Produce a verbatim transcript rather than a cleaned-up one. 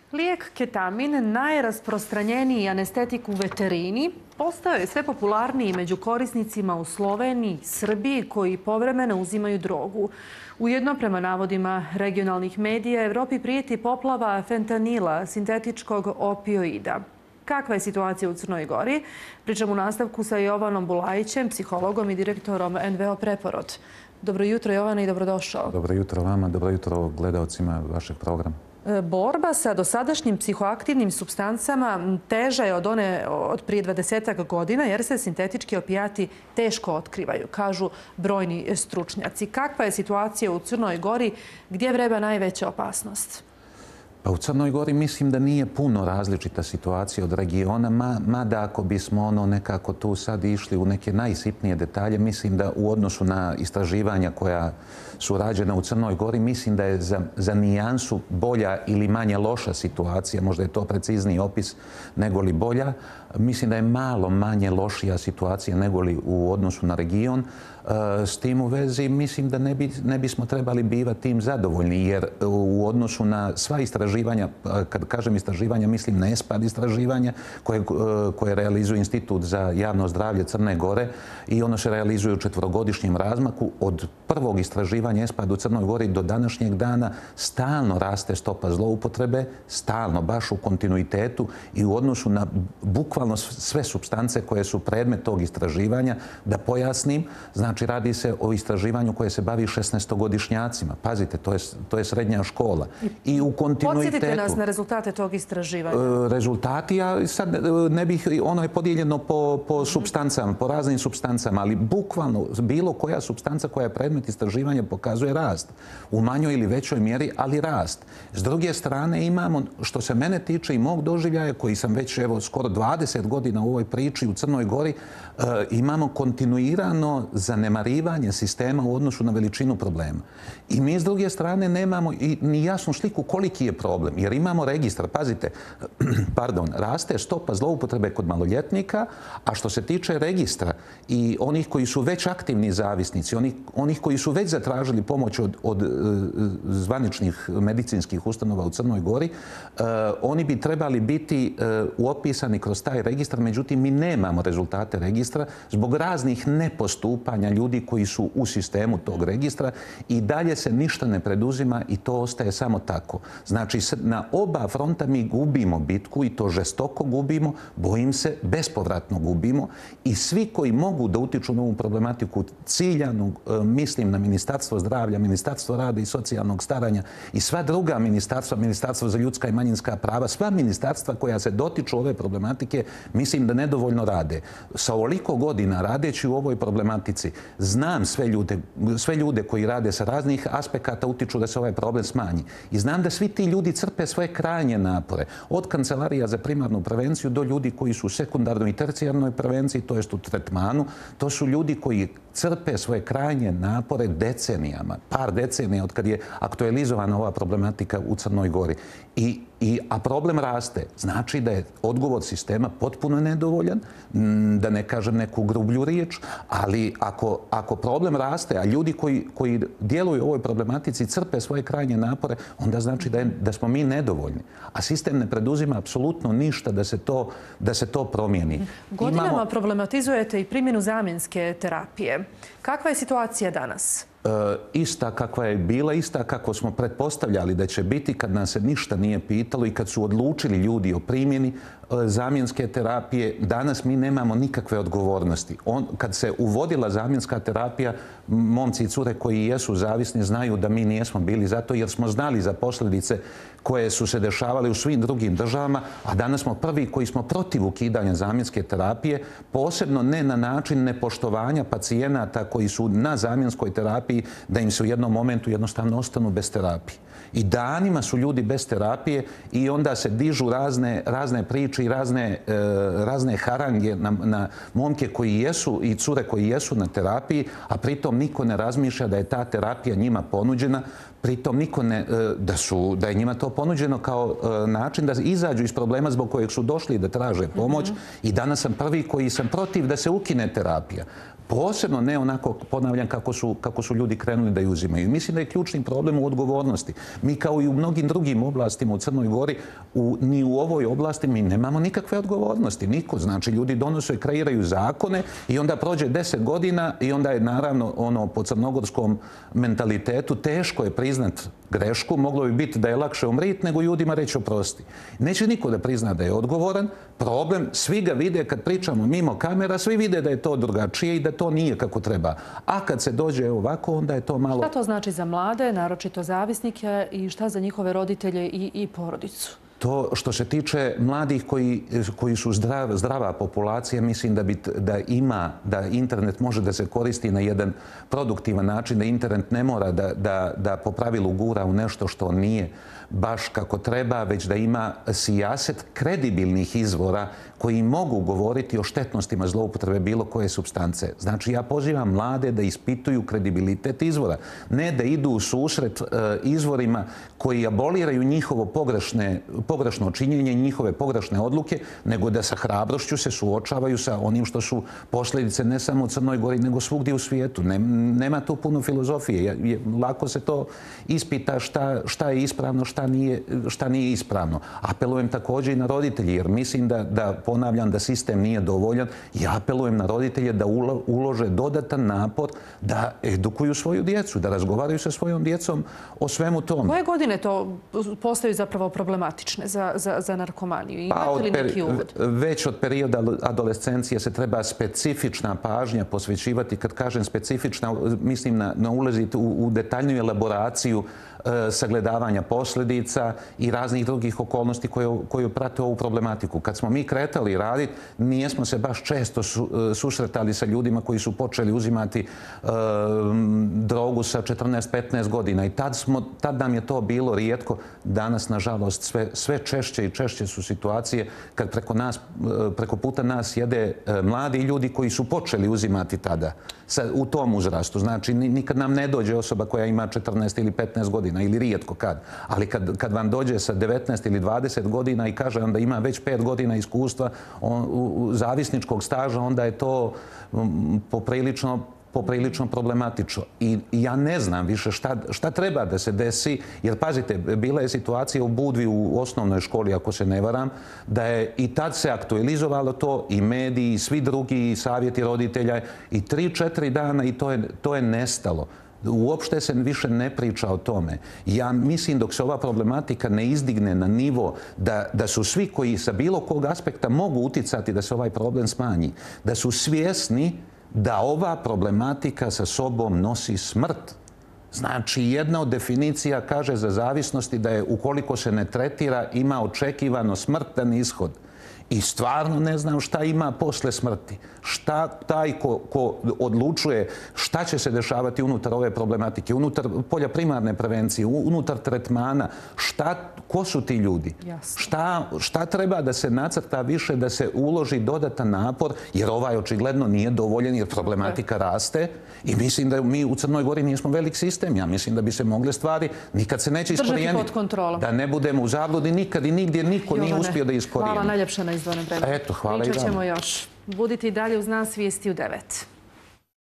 Lijek ketamin, najrasprostranjeniji anestetik u veterini, postao je sve popularniji među korisnicima u Sloveniji, Srbiji, koji povremeno uzimaju drogu. Ujedno, prema navodima regionalnih medija, Evropi prijeti poplava fentanila, sintetičkog opioida. Kakva je situacija u Crnoj Gori? Pričam u nastavku sa Jovanom Bulajićem, psihologom i direktorom en ve o Preporod. Dobro jutro, Jovana, i dobrodošao. Dobro jutro vama, dobro jutro gledalcima vašeg programa. Borba sa dosadašnjim psihoaktivnim supstancama teža je od one od prije dvadesetak godina, jer se sintetički opijati teško otkrivaju, kažu brojni stručnjaci. Kakva je situacija u Crnoj Gori? Gdje vreba najveća opasnost? Pa u Crnoj Gori mislim da nije puno različita situacija od regiona, mada ako bismo ono nekako tu sad išli u neke najsitnije detalje, mislim da u odnosu na istraživanja koja su rađena u Crnoj Gori, mislim da je za, za nijansu bolja ili manje loša situacija, možda je to precizniji opis nego li bolja. Mislim da je malo manje lošija situacija nego li u odnosu na region. S tim u vezi mislim da ne, bi, ne bismo trebali bivati tim zadovoljni, jer u odnosu na sva istraživanja, kad kažem istraživanja, mislim na ESPAD istraživanja koje, koje realizuje Institut za javno zdravlje Crne Gore i ono se realizuje u četvorogodišnjem razmaku. Od prvog istraživanja ESPAD u Crnoj Gori do današnjeg dana stalno raste stopa zloupotrebe, stalno, baš u kontinuitetu i u odnosu na bukvalno sve supstance koje su predmet tog istraživanja. Da pojasnim, znači radi se o istraživanju koje se bavi šesnaestogodišnjacima. Pazite, to je, to je srednja škola. I u kontinuitetu... Podsjetite nas na rezultate tog istraživanja. Rezultati, ja sad ne bih, ono je podijeljeno po, po supstancama, po raznim supstancama, ali bukvalno bilo koja supstanca koja je predmet istraživanja pokazuje rast. U manjoj ili većoj mjeri, ali rast. S druge strane imamo, što se mene tiče i mog doživljaja, koji sam već evo skoro dvadeset godina u ovoj priči u Crnoj Gori, e, imamo kontinuirano zanemarivanje sistema u odnosu na veličinu problema. I mi s druge strane nemamo i ni jasnu sliku koliki je problem, jer imamo registar. Pazite, pardon, raste stopa zloupotrebe kod maloljetnika, a što se tiče registra i onih koji su već aktivni zavisnici, onih, onih koji su već zatražili pomoć od, od uh, zvaničnih medicinskih ustanova u Crnoj Gori, uh, oni bi trebali biti uh, uopisani kroz taj registar, međutim mi nemamo rezultate registra zbog raznih nepostupanja ljudi koji su u sistemu tog registra i dalje se ništa ne preduzima i to ostaje samo tako. Znači, na oba fronta mi gubimo bitku i to žestoko gubimo, bojim se, bespovratno gubimo i svi koji mogu da utiču na ovu problematiku ciljanu, mislim na Ministarstvo zdravlja, Ministarstvo rada i socijalnog staranja i sva druga ministarstva, Ministarstvo za ljudska i manjinska prava, sva ministarstva koja se dotiču ove problematike, mislim da nedovoljno rade. Sa ovoliko godina radeći u ovoj problematici, znam sve ljude, sve ljude koji rade sa raznih aspekata utiču da se ovaj problem smanji. I znam da svi ti ljudi crpe svoje krajnje napore. Od kancelarija za primarnu prevenciju do ljudi koji su u sekundarnoj i tercijarnoj prevenciji, to jest u tretmanu. To su ljudi koji crpe svoje krajnje napore decenijama, par decenija od kad je aktualizovana ova problematika u Crnoj Gori. I, i, a problem raste. Znači da je odgovor sistema potpuno nedovoljan, da ne kažem neku grublju riječ, ali ako, ako problem raste, a ljudi koji, koji djeluju u ovoj problematici crpe svoje krajnje napore, onda znači da, je, da smo mi nedovoljni. A sistem ne preduzima apsolutno ništa da se to, da se to promijeni. Godinama Imamo... problematizujete i primjenu zamjenske terapije. Kakva je situacija danas? E, ista kakva je bila, ista kako smo pretpostavljali da će biti kad nas se ništa nije pitalo i kad su odlučili ljudi o primjeni e, zamjenske terapije. Danas mi nemamo nikakve odgovornosti. On, kad se uvodila zamjenska terapija, momci i cure koji jesu zavisni znaju da mi nijesmo bili zato jer smo znali za posljedice koje su se dešavale u svim drugim državama, a danas smo prvi koji smo protiv ukidanja zamjenske terapije, posebno ne na način nepoštovanja pacijenata koji su na zamjenskoj terapiji, da im se u jednom momentu jednostavno ostanu bez terapije. I danima su ljudi bez terapije i onda se dižu razne, razne priče i razne, e, razne harange na, na momke koji jesu i cure koji jesu na terapiji, a pritom niko ne razmišlja da je ta terapija njima ponuđena, pritom niko ne, da, su, da je njima to ponuđeno kao način da izađu iz problema zbog kojeg su došli da traže pomoć. Mm-hmm. I danas sam prvi koji sam protiv da se ukine terapija. Posebno ne onako, ponavljam, kako su, kako su ljudi krenuli da ju uzimaju. Mislim da je ključni problem u odgovornosti. Mi kao i u mnogim drugim oblastima u Crnoj Gori, u, ni u ovoj oblasti mi nemamo nikakve odgovornosti. Niko. Znači, ljudi donose, kreiraju zakone i onda prođe deset godina i onda je naravno ono po crnogorskom mentalitetu teško je priznat grešku. Moglo bi biti da je lakše umrit nego ljudima reći oprosti. Neće niko da prizna da je odgovoran. Problem, svi ga vide kad pričamo mimo kamera, svi vide da je to drugačije i da to nije kako treba. A kad se dođe ovako, onda je to malo... Šta to znači za mlade, naročito zavisnike, i šta za njihove roditelje i, i porodicu? To što se tiče mladih koji, koji su zdrav, zdrava populacija, mislim da, bi, da ima, da internet može da se koristi na jedan produktivan način, da internet ne mora da, da, da po pravilu gura u nešto što nije baš kako treba, već da ima sijaset kredibilnih izvora koji mogu govoriti o štetnostima zloupotrebe bilo koje supstance. Znači, ja pozivam mlade da ispituju kredibilitet izvora. Ne da idu u susret uh, izvorima koji aboliraju njihovo pogrešne, pogrešno činjenje, njihove pogrešne odluke, nego da sa hrabrošću se suočavaju sa onim što su posljedice ne samo u Crnoj Gori, nego svugdje u svijetu. Ne, nema tu puno filozofije. Je, je, lako se to ispita šta, šta je ispravno, šta nije, šta nije ispravno. Apelujem također i na roditelji, jer mislim da, da ponavljam da sistem nije dovoljan. Ja apelujem na roditelje da ulože dodatan napor da edukuju svoju djecu, da razgovaraju sa svojom djecom o svemu tome. Koje godine to postaju zapravo problematične za, za, za narkomaniju? Imate pa li neki uvod? Već od perioda adolescencije se treba specifična pažnja posvećivati. Kad kažem specifična, mislim na, na ulaziti u, u detaljniju elaboraciju sagledavanja posljedica i raznih drugih okolnosti koje, koje prate ovu problematiku. Kad smo mi kretali raditi, nijesmo se baš često su, susretali sa ljudima koji su počeli uzimati e, drogu sa četrnaest petnaest godina i tad, smo, tad nam je to bilo rijetko. Danas, nažalost, sve, sve češće i češće su situacije kad preko, nas, preko puta nas jede mladi ljudi koji su počeli uzimati tada sa, u tom uzrastu. Znači, nikad nam ne dođe osoba koja ima četrnaest ili petnaest godina ili rijetko kad. Ali kad, kad vam dođe sa devetnaest ili dvadeset godina i kaže vam da ima već pet godina iskustva on, u, u zavisničkog staža, onda je to um, poprilično poprilično problematično. I ja ne znam više šta, šta treba da se desi, jer pazite, bila je situacija u Budvi u osnovnoj školi, ako se ne varam, da je i tad se aktualizovalo to, i mediji, i svi drugi, i savjeti roditelja, i tri, četiri dana i to je, to je nestalo. Uopšte se više ne priča o tome. Ja mislim dok se ova problematika ne izdigne na nivo da, da su svi koji sa bilo kog aspekta mogu uticati da se ovaj problem smanji, da su svjesni da ova problematika sa sobom nosi smrt. Znači, jedna od definicija kaže za zavisnosti da je ukoliko se ne tretira ima očekivano smrtan ishod. I stvarno ne znam šta ima posle smrti. Šta taj ko, ko odlučuje šta će se dešavati unutar ove problematike, unutar polja primarne prevencije, unutar tretmana, šta, ko su ti ljudi? Šta, šta treba da se nacrta više, da se uloži dodatan napor, jer ovaj očigledno nije dovoljen, jer problematika raste. I mislim da mi u Crnoj Gori nismo velik sistem. Ja mislim da bi se mogle stvari, nikad se neće iskorijeniti. Da ne budemo u zabludi nikad i nigdje niko Jovane, nije uspio da iskorijeni. Hvala najljepše na izdvojenom vremenu. Eto, hvala i vama. Pričat ćemo još. Budite i dalje uz nas, vijesti u devet.